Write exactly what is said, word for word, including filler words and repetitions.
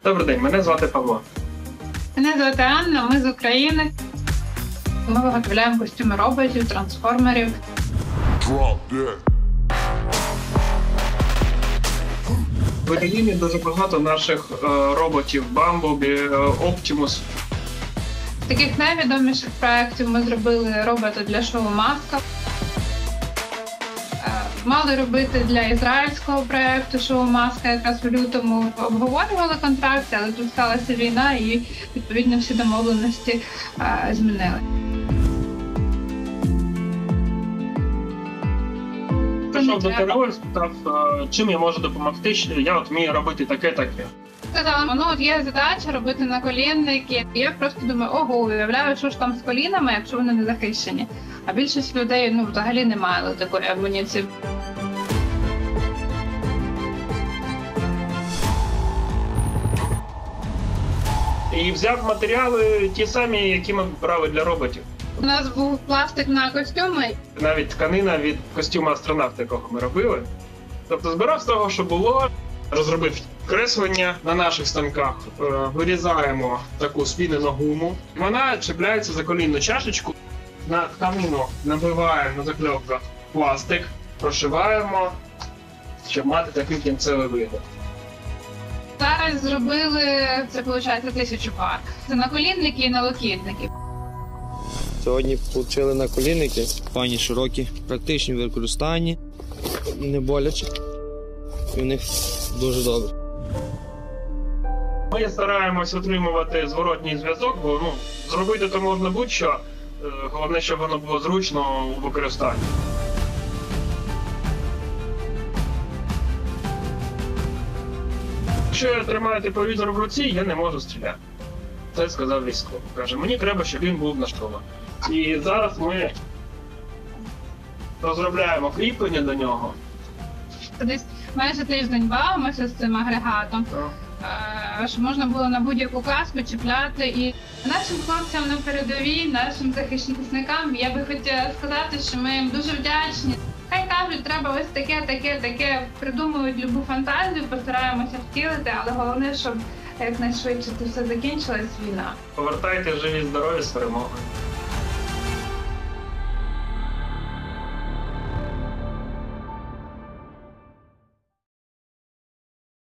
Добрий день, мене звати Павло. Мене звати Анна, ми з України. Ми виготовляємо костюми роботів, трансформерів. В Україні дуже багато наших е, роботів Bumblebee, е, Optimus. З таких найвідоміших проєктів ми зробили робота для шоу «Маска». Е, Мали робити для ізраїльського проєкту шоу «Маска», якраз в лютому обговорювали контракти, але тут сталася війна і відповідно всі домовленості е, змінили. Прийшов до ТРО і спитав, е, чим я можу допомогти, я от вмію робити таке-таке. Сказала, ну от є задача робити наколінники. І я просто думаю, ого, уявляю, що ж там з колінами, якщо вони не захищені. А більшість людей ну, взагалі не мали такої амуніції. І взяв матеріали ті самі, які ми брали для роботів. У нас був пластик на костюми. Навіть тканина від костюму астронавта, якого ми робили. Тобто збирав з того, що було, розробив креслення на наших станках, вирізаємо таку спінену гуму. Вона чіпляється за колінну чашечку, на тканину набиваємо на закльопках пластик, прошиваємо, щоб мати такий кінцевий вигляд. Зараз зробили, це виходить, тисячу пар. Це наколінники і налокітники. Сьогодні отримали наколінники, пані широкі, практичні в використанні, не боляче, і в них дуже добре. Ми стараємось отримувати зворотній зв'язок, бо ну, зробити то можна будь-що, головне, щоб воно було зручно у використанні. Якщо я тримаю тепловізор в руці, я не можу стріляти. Це сказав військовий. Каже, мені треба, щоб він був налаштований. І зараз ми розробляємо кріплення до нього. Десь майже тиждень бавимося з цим агрегатом, щоб можна було на будь-яку каску чіпляти. І нашим хлопцям на передовій, нашим захисникам, я би хотіла сказати, що ми їм дуже вдячні. Хай кажуть, треба ось таке, таке, таке, придумують любу фантазію, постараємося втілити, але головне, щоб якнайшвидше це все закінчилась війна. Повертайте живі, здорові з перемогою.